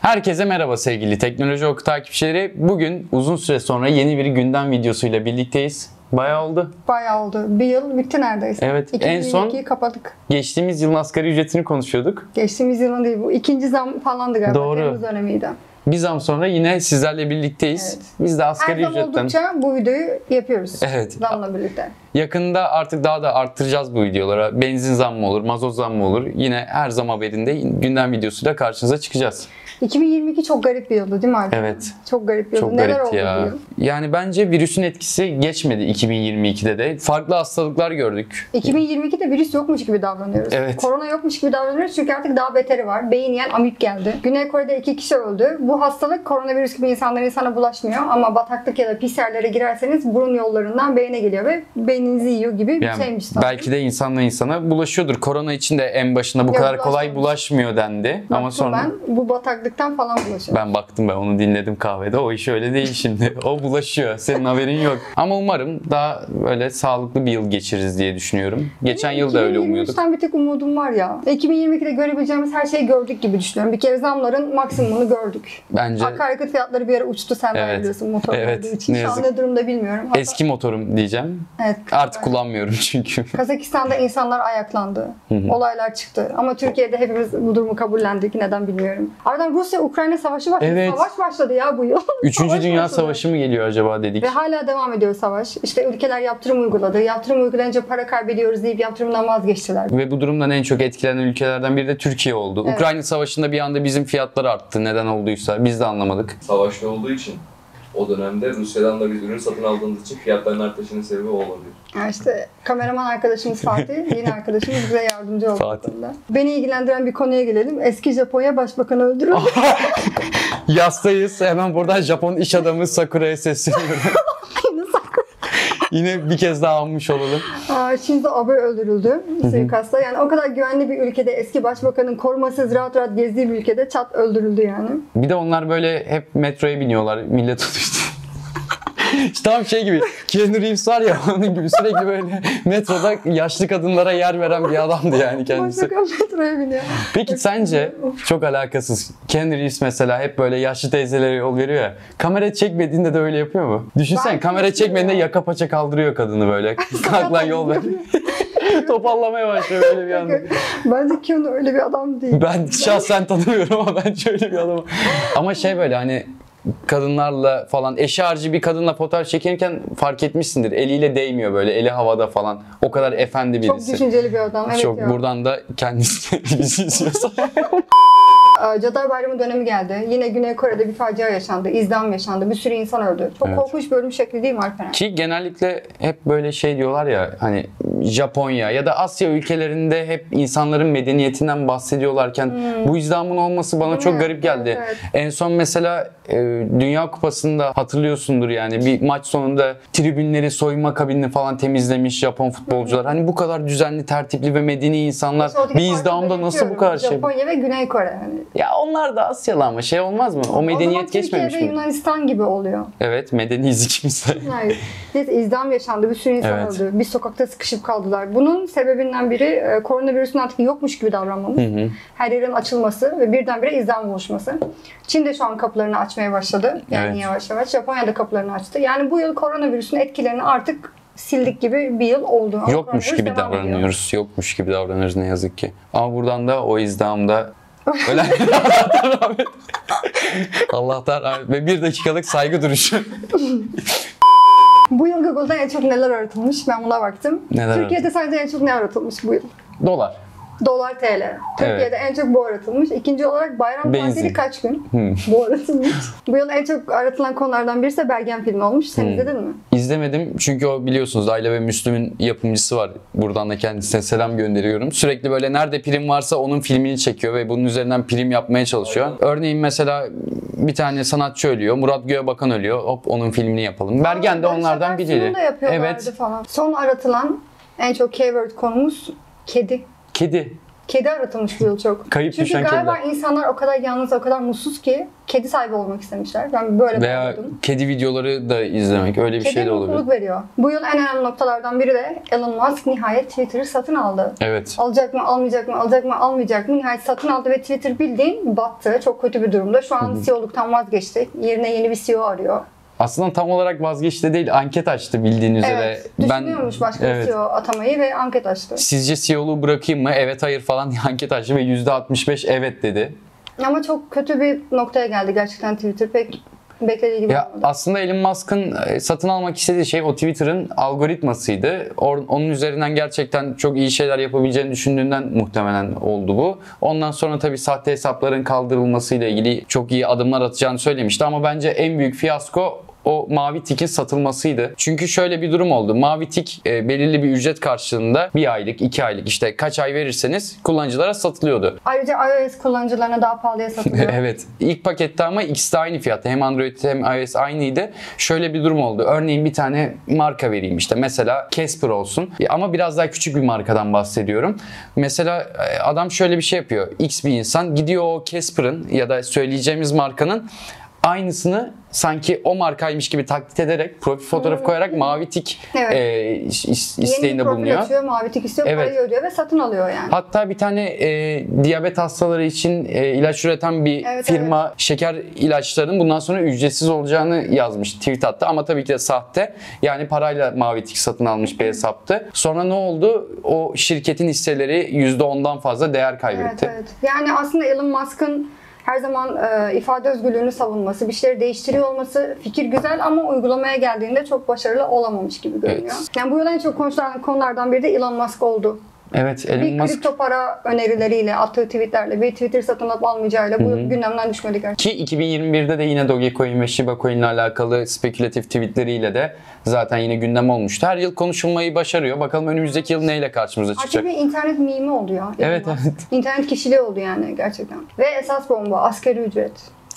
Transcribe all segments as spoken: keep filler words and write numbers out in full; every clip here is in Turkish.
Herkese merhaba sevgili Teknoloji Oku takipçileri. Bugün uzun süre sonra yeni bir gündem videosuyla birlikteyiz. Bayağı oldu. Bayağı oldu. Bir yıl bitti neredeyse. Evet. En son kapadık. Geçtiğimiz yılın asgari ücretini konuşuyorduk. Geçtiğimiz yılın değil bu. İkinci zam falandı galiba. Doğru. Temmuz dönemiydi. Bir zam sonra yine sizlerle birlikteyiz. Evet. Biz de asgari Her zam ücretten... oldukça bu videoyu yapıyoruz. Evet. Zamla birlikte. Yakında artık daha da arttıracağız bu videolara. Benzin zammı olur, mazot zammı olur. Yine her zam haberinde gündem videosuyla karşınıza çıkacağız. iki bin yirmi iki çok garip bir yıldı değil mi Alper? Evet. Çok garip bir yıldı. Çok Neler garipti oldu ya. bu yıl? Yani bence virüsün etkisi geçmedi iki bin yirmi ikide de. Farklı hastalıklar gördük. iki bin yirmi ikide virüs yokmuş gibi davranıyoruz. Evet. Korona yokmuş gibi davranıyoruz çünkü artık daha beteri var. Beyin yiyen amip geldi. Güney Kore'de iki kişi öldü. Bu hastalık koronavirüs gibi insandan insana bulaşmıyor ama bataklık ya da pis yerlere girerseniz burun yollarından beyne geliyor ve beyninizi yiyor gibi bir Yani şeymiş sanırım. belki de insanla insana bulaşıyordur. Korona için de en başında bu Yok, kadar kolay bulaşmıyor. bulaşmıyor dendi. Baktım Ama sonra ben bu bataklıktan falan bulaşıyor. ben baktım, ben onu dinledim kahvede. O iş öyle değil şimdi. O bulaşıyor. Senin haberin yok. Ama umarım daha böyle sağlıklı bir yıl geçiririz diye düşünüyorum. Geçen yıl da öyle umuyorduk. iki bin yirmi üçten bir tek umudum var ya. iki bin yirmi ikide görebileceğimiz her şeyi gördük gibi düşünüyorum. Bir kere zamların maksimumunu gördük. Bence Akaryakıt fiyatları bir ara uçtu, sen de Evet. biliyorsun motor Evet, olduğu için. ne Şu an yazık. ne durumda bilmiyorum. Hatta, eski motorum diyeceğim. evet, Artık kullanmıyorum çünkü. Kazakistan'da insanlar ayaklandı. Olaylar çıktı. Ama Türkiye'de hepimiz bu durumu kabullendik. Neden bilmiyorum. Ardından Rusya-Ukrayna savaşı var. Evet. Savaş başladı ya bu yıl. Üçüncü Savaş Dünya başladı. Savaşı mı geliyor acaba dedik. Ve hala devam ediyor savaş. İşte ülkeler yaptırım uyguladı. Yaptırım uygulayınca para kaybediyoruz deyip yaptırımdan vazgeçtiler. Ve bu durumdan en çok etkilenen ülkelerden biri de Türkiye oldu. Evet. Ukrayna Savaşı'nda bir anda bizim fiyatlar arttı. Neden olduysa biz de anlamadık. Savaşta olduğu için o dönemde Rusya'dan da biz ürün satın aldığımız için fiyatların artışının sebebi o olabilir. Yani işte kameraman arkadaşımız Fatih, yeni arkadaşımız bize yardımcı oldu. Fatih. Konuda. Beni ilgilendiren bir konuya gelelim. Eski Japonya Başbakanı öldürüldü. Yastayız. Hemen buradan Japon iş adamı Sakura'ya sesleniyorum. Yine bir kez daha almış olalım. Aa, Shinzo Abe öldürüldü suikastla. Yani o kadar güvenli bir ülkede, eski başbakanın korumasız rahat rahat gezdiği bir ülkede çat öldürüldü yani. Bir de onlar böyle hep metroya biniyorlar. Millet tutuştu. İşte tam şey gibi. Keanu Reeves var ya, onun gibi sürekli böyle metroda yaşlı kadınlara yer veren bir adamdı yani kendisi. Başbakan metroya biniyor. Peki sence, çok alakasız, Keanu Reeves mesela hep böyle yaşlı teyzelere yol veriyor ya. Kamera çekmediğinde de öyle yapıyor mu? Düşünsene, Ben kamera çekmediğinde ya. yaka paça kaldırıyor kadını böyle. Kalk lan yol ver. Topallamaya başlıyor böyle bir anda. Bence Keanu öyle bir adam değil. Ben şahsen tanımıyorum ama bence öyle bir adam. Ama şey böyle hani kadınlarla falan, eşi harici bir kadınla fotoğraf çekirken fark etmişsindir. Eliyle değmiyor böyle, eli havada falan. O kadar efendi birisi. Çok düşünceli bir adam. Evet Çok ya. buradan da kendisi bizi izliyorsa. Cadılar Bayramı dönemi geldi. Yine Güney Kore'de bir facia yaşandı. İzdiham yaşandı. Bir sürü insan öldü. Çok Evet. korkunç bir ölüm şekli değil mi Alperen? Ki genellikle hep böyle şey diyorlar ya, hani Japonya ya da Asya ülkelerinde hep insanların medeniyetinden bahsediyorlarken Hmm. bu izdihamın olması bana Değil çok mi? garip geldi. Evet, evet. En son mesela e, Dünya Kupası'nda hatırlıyorsundur yani, bir maç sonunda tribünleri, soyunma kabinini falan temizlemiş Japon futbolcular. Hani bu kadar düzenli, tertipli ve medeni insanlar İşte oradaki bir farkı izdihamda nasıl bu kadar şey? Japonya ve Güney Kore. Hani. Ya onlar da Asyalı ama şey olmaz mı? O medeniyet geçmemiş O zaman Türkiye ve mi? Yunanistan gibi oluyor. Evet, medeniyiz ikimiz de. Hayır. Neyse, izdiham yaşandı. Bir sürü insan Evet. öldü. Bir sokakta sıkışıp kaldılar. Bunun sebebinden biri e, koronavirüsün artık yokmuş gibi davranmamız. Hı hı. Her yerin açılması ve birdenbire izdiham oluşması. Çin de şu an kapılarını açmaya başladı. Yani Evet. yavaş yavaş. Japonya da kapılarını açtı. Yani bu yıl koronavirüsün etkilerini artık sildik gibi bir yıl oldu. Ama Yokmuş koronavirüs gibi devam ediyor. davranıyoruz. Yokmuş gibi davranıyoruz ne yazık ki. Ama buradan da o izdihamda ölenlere Allah'tan rahmet. Allah'tan rahmet. Ve bir dakikalık saygı duruşu. Bu yıl Google'da en çok neler aratılmış? Ben buna baktım. Neler Türkiye'de sadece en çok ne aratılmış bu yıl? Dolar. Dolar T L. Türkiye'de en çok bu aratılmış. İkinci olarak bayram Benzin. tatili kaç gün? Hmm. Bu aratılmış. Bu yıl en çok aratılan konulardan birisi de Bergen filmi olmuş. Sen Hmm. izledin mi? İzlemedim çünkü o biliyorsunuz Ayla ve Müslüm'ün yapımcısı var. Buradan da kendisine selam gönderiyorum. Sürekli böyle nerede prim varsa onun filmini çekiyor ve bunun üzerinden prim yapmaya çalışıyor. Aynen. Örneğin mesela bir tane sanatçı ölüyor. Murat Göğebakan ölüyor. Hop onun filmini yapalım. Bergen de Barış onlardan Akarsu'nun biri. da yapıyorlardı Evet. falan. Son aratılan en çok keyword konumuz kedi. Kedi. Kedi aratılmış bu yıl çok. Kayıp Çünkü düşen galiba kediler. insanlar o kadar yalnız, o kadar mutsuz ki kedi sahibi olmak istemişler. Ben böyle Veya bağladım. kedi videoları da izlemek, öyle bir Kedi şey de olabilir. mutluluk veriyor. Bu yıl en önemli noktalardan biri de Elon Musk nihayet Twitter'ı satın aldı. Evet. Alacak mı, almayacak mı, alacak mı, almayacak mı? Nihayet satın aldı ve Twitter bildiğin battı. Çok kötü bir durumda. Şu an C E O'luktan vazgeçti. Yerine yeni bir C E O arıyor. Aslında tam olarak vazgeçti değil, anket açtı bildiğin üzere. Evet. Düşünüyormuş başka evet. bir C E O atamayı ve anket açtı. Sizce C E O'luğu bırakayım mı? Evet, hayır falan diye anket açtı ve yüzde altmış beş evet dedi. Ama çok kötü bir noktaya geldi gerçekten Twitter. Pek beklediği gibi Ya olmadı. aslında Elon Musk'ın e, satın almak istediği şey o Twitter'ın algoritmasıydı. Or- onun üzerinden gerçekten çok iyi şeyler yapabileceğini düşündüğünden muhtemelen oldu bu. Ondan sonra tabii sahte hesapların kaldırılmasıyla ilgili çok iyi adımlar atacağını söylemişti ama bence en büyük fiyasko o mavi tikin satılmasıydı. Çünkü şöyle bir durum oldu. Mavi tik e, belirli bir ücret karşılığında bir aylık, iki aylık işte kaç ay verirseniz kullanıcılara satılıyordu. Ayrıca iOS kullanıcılarına daha pahalıya satılıyor. Evet. İlk pakette ama ikisi de aynı fiyatta. Hem Android hem iOS aynıydı. Şöyle bir durum oldu. Örneğin bir tane marka vereyim işte. Mesela Casper olsun. Ama biraz daha küçük bir markadan bahsediyorum. Mesela e, adam şöyle bir şey yapıyor. X bir insan gidiyor o Casper'ın ya da söyleyeceğimiz markanın aynısını sanki o markaymış gibi taklit ederek profil fotoğrafı koyarak mavi tik Evet. e, is- is- Yeni bir isteğinde profil bulunuyor. açıyor, mavi tik istiyor, Evet. parayı ödüyor ve satın alıyor yani. Hatta bir tane e, diyabet hastaları için e, ilaç üreten bir Evet, firma şeker ilaçlarının bundan sonra ücretsiz olacağını yazmış, tweet attı ama tabii ki de sahte. Yani parayla mavi tik satın almış bir hesaptı. Sonra ne oldu? O şirketin hisseleri yüzde ondan fazla değer Evet, kaybetti. evet. Yani aslında Elon Musk'ın her zaman e, ifade özgürlüğünü savunması, bir şeyleri değiştiriyor olması fikir güzel ama uygulamaya geldiğinde çok başarılı olamamış gibi görünüyor. Evet. Yani bu yıl en çok konuşulan konulardan biri de Elon Musk oldu. Evet, Elon Bir Musk kripto para önerileriyle, attığı tweetlerle, bir Twitter satın alıp almayacağıyla bu yıl gündemden düşmedi gerçekten. ki iki bin yirmi birde de yine Dogecoin ve Shiba Coin ile alakalı spekülatif tweetleriyle de zaten yine gündem olmuştu. Her yıl konuşulmayı başarıyor. Bakalım önümüzdeki yıl neyle karşımıza çıkacak? Artık bir internet mimi oldu ya. Elon Evet, Musk. evet. İnternet kişiliği oldu yani gerçekten. Ve esas bomba, asgari ücret.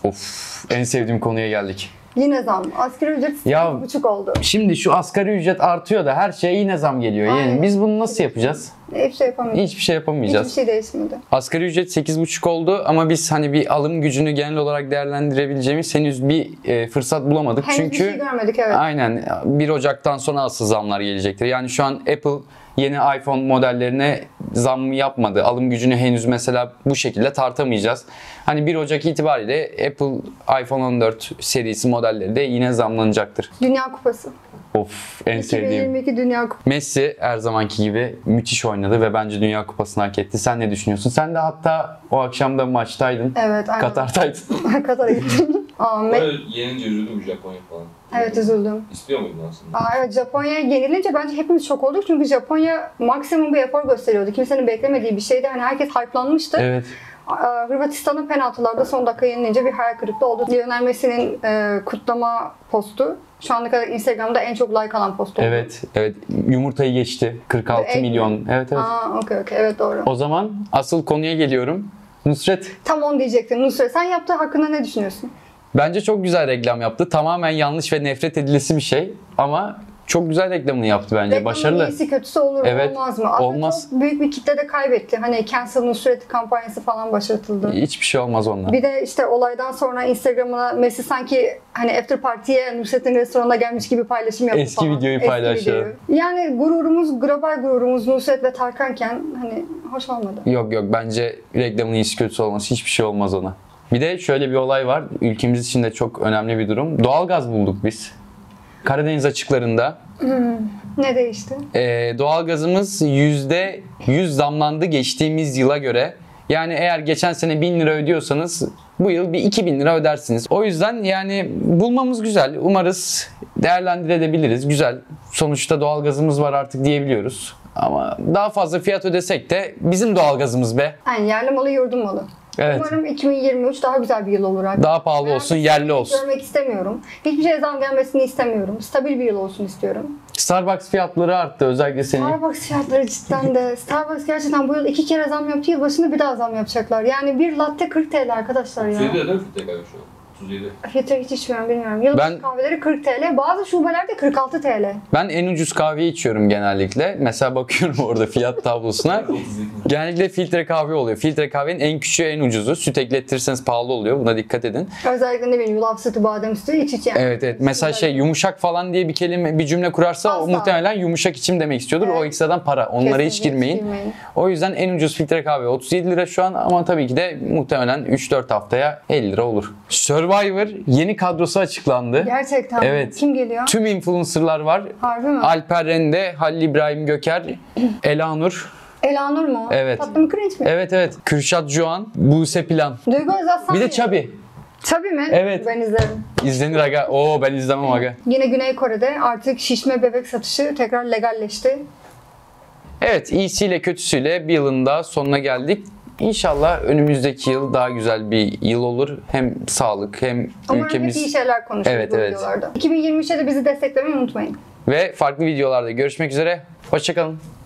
Of, en sevdiğim konuya geldik. Yine zam. Asgari ücret Ya- sekiz buçuk oldu. Şimdi şu asgari ücret artıyor da her şeye yine zam geliyor. Yani Aynen. biz bunu nasıl yapacağız? Hiçbir şey yapamayacağız. Hiçbir şey Hiçbir yapamayacağız. şey değişmedi. Asgari ücret sekiz buçuk oldu ama biz hani bir alım gücünü genel olarak değerlendirebileceğimiz henüz bir e, fırsat bulamadık. Henüz Çünkü bir şey görmedik, evet. aynen bir Ocak'tan sonra asıl zamlar gelecektir. Yani şu an Apple yeni iPhone modellerine zam yapmadı. Alım gücünü henüz mesela bu şekilde tartamayacağız. Hani bir Ocak itibariyle Apple iPhone on dört serisi modelleri de yine zamlanacaktır. Dünya Kupası. Of, en iki bin sevdiğim. yirmi iki Dünya Kupası. Messi her zamanki gibi müthiş oynadı ve bence Dünya Kupası'nı hak etti. Sen ne düşünüyorsun? Sen de hatta o akşam da maçtaydın. Evet, aynen. Katar'daydın. Katar'a gittim. Aa, Me- Böyle yenince üzüldüm Japonya falan. evet, üzüldüm. İstiyor muydun aslında? Aa, evet, Japonya'ya yenilince bence hepimiz şok olduk. Çünkü Japonya maksimum bir efor gösteriyordu. Kimsenin beklemediği bir şeydi. Hani herkes hype'lanmıştı. Evet. Aa, Hırvatistan'ın penaltılarda son dakika yenilince bir hayal kırıklığı oldu. Lionel Messi'nin e, kutlama postu şu ana kadar Instagram'da en çok like alan post oldu. Evet, evet. Yumurtayı geçti. kırk altı Ek mi? milyon. Evet, evet. Aa, okey okey, evet doğru. O zaman asıl konuya geliyorum. Nusret Tam onu diyecektim. Nusret, sen yaptığı hakkında ne düşünüyorsun? bence çok güzel reklam yaptı. Tamamen yanlış ve nefret edilesi bir şey ama çok güzel reklamını yaptı bence. Reklamın Başarılı. iyisi kötüsü olur mu, Evet, olmaz mı? Aslında olmaz. çok büyük bir kitle de kaybetti. Hani Cancel Nusret kampanyası falan başlatıldı. Hiçbir şey olmaz ondan. Bir de işte olaydan sonra Instagram'ına Messi sanki hani after party'ye Nusret'in restoranına gelmiş gibi paylaşım yaptı Eski falan. videoyu paylaştı. videoyu. Yani gururumuz, global gururumuz Nusret ve Tarkanken hani hoş olmadı. Yok yok, bence reklamın iyisi kötüsü olmaz. Hiçbir şey olmaz ona. Bir de şöyle bir olay var. Ülkemiz için de çok önemli bir durum. Doğalgaz bulduk biz. Karadeniz açıklarında. Ne değişti? Ee, doğalgazımız yüzde yüz zamlandı geçtiğimiz yıla göre. Yani eğer geçen sene bin lira ödüyorsanız bu yıl bir iki bin lira ödersiniz. O yüzden yani bulmamız güzel. Umarız değerlendirebiliriz. Güzel. Sonuçta doğalgazımız var artık diyebiliyoruz. Ama daha fazla fiyat ödesek de bizim doğalgazımız be. Yani yerli malı, yurdum malı. Evet. Umarım iki bin yirmi üç daha güzel bir yıl olur artık. Daha pahalı olsun, yerli olsun. Görmek istemiyorum. Hiçbir şeye zam gelmesini istemiyorum. Stabil bir yıl olsun istiyorum. Starbucks fiyatları arttı özellikle senin. Starbucks fiyatları cidden de. Starbucks gerçekten bu yıl iki kere zam yaptı. Yılbaşında bir daha zam yapacaklar. Yani bir latte kırk T L arkadaşlar ya. Şeyde de filtre galiba şu an. otuz yedi. Filtre hiç içmiyorum, bilmiyorum. Yılbaşı Ben- kahveleri kırk TL. Bazı şubelerde kırk altı TL. Ben en ucuz kahveyi içiyorum genellikle. Mesela bakıyorum orada fiyat tablosuna. otuz yedi. Genellikle filtre kahve oluyor. Filtre kahvenin en küçüğü en ucuzu. Süt ekletirseniz pahalı oluyor. Buna dikkat edin. Özellikle ne bileyim yulaf sütü, badem sütü iç iç yani. Evet evet. Mesela şey yumuşak falan diye bir kelime, bir cümle kurarsa o Asla. muhtemelen yumuşak içim demek istiyordur. Evet. O ekstradan para. Onlara hiç Kesinlikle girmeyin. hiç girmeyin. O yüzden en ucuz filtre kahve otuz yedi lira şu an ama tabii ki de muhtemelen üç dört haftaya elli lira olur. Survivor yeni kadrosu açıklandı. Gerçekten. Evet. Kim geliyor? Tüm influencerlar var. Harbi mi? Alper Rende, Halil İbrahim Göker, Elanur. Elanur mu? Evet. Tatlı mı cringe mi? Evet evet. Kürşat Juan, Buse Plan. Duygu Özaslan Bir de mı? Çabi. Tabii mi? Evet. Ben izlerim. İzlenir aga. Oo ben izlemem aga. Yine Güney Kore'de artık şişme bebek satışı tekrar legalleşti. Evet, iyisiyle kötüsüyle bir yılın daha sonuna geldik. İnşallah önümüzdeki yıl daha güzel bir yıl olur. Hem sağlık hem Umarım ülkemiz hep iyi şeyler konuşuruz Evet, bu evet. videolarda. iki bin yirmi üçte de bizi desteklemeyi unutmayın. ve farklı videolarda görüşmek üzere. Hoşçakalın.